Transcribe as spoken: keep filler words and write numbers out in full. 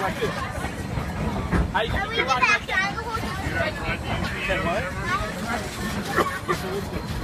like this. How you gonna do it like that? Said what?